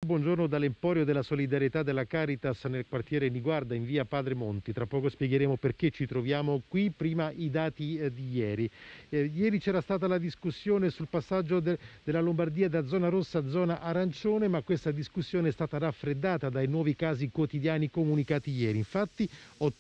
Buongiorno dall'Emporio della Solidarietà della Caritas nel quartiere Niguarda in via Padre Monti. Tra poco spiegheremo perché ci troviamo qui. Prima i dati di ieri. Ieri c'era stata la discussione sul passaggio della Lombardia da zona rossa a zona arancione, ma questa discussione è stata raffreddata dai nuovi casi quotidiani comunicati ieri. Infatti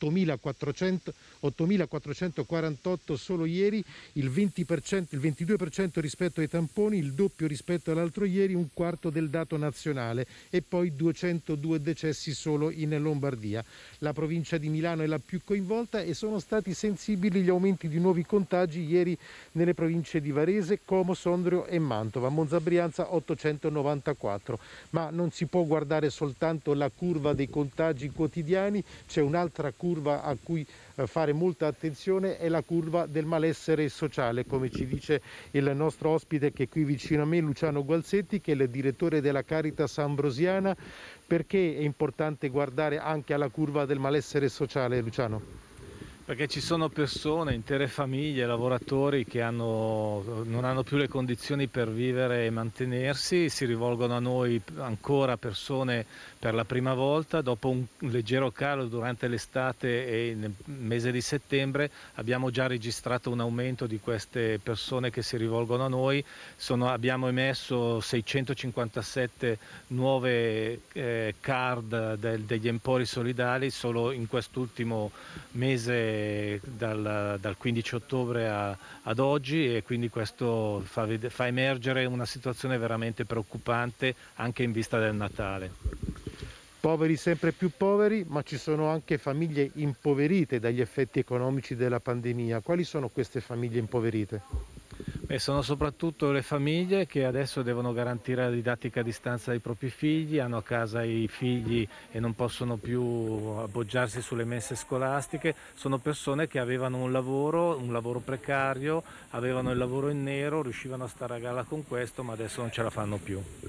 8.448 solo ieri, il 20%, il 22% rispetto ai tamponi, il doppio rispetto all'altro ieri, un quarto del dato nazionale, e poi 202 decessi solo in Lombardia. La provincia di Milano è la più coinvolta e sono stati sensibili gli aumenti di nuovi contagi ieri nelle province di Varese, Como, Sondrio e Mantova. Monza Brianza 894. Ma non si può guardare soltanto la curva dei contagi quotidiani, c'è un'altra curva a cui fare molta attenzione, è la curva del malessere sociale, come ci dice il nostro ospite che è qui vicino a me, Luciano Gualzetti, che è il direttore della Caritas Ambrosiana. Perché è importante guardare anche alla curva del malessere sociale, Luciano? Perché ci sono persone, intere famiglie, lavoratori che non hanno più le condizioni per vivere e mantenersi, si rivolgono a noi ancora persone per la prima volta, dopo un leggero calo durante l'estate e nel mese di settembre abbiamo già registrato un aumento di queste persone che si rivolgono a noi. Abbiamo emesso 657 nuove card degli Empori Solidali solo in quest'ultimo mese, dal 15 ottobre ad oggi, e quindi questo fa emergere una situazione veramente preoccupante anche in vista del Natale. Poveri sempre più poveri, ma ci sono anche famiglie impoverite dagli effetti economici della pandemia. Quali sono queste famiglie impoverite? Sono soprattutto le famiglie che adesso devono garantire la didattica a distanza dei propri figli, hanno a casa i figli e non possono più appoggiarsi sulle mense scolastiche. Sono persone che avevano un lavoro precario, avevano il lavoro in nero, riuscivano a stare a galla con questo, ma adesso non ce la fanno più.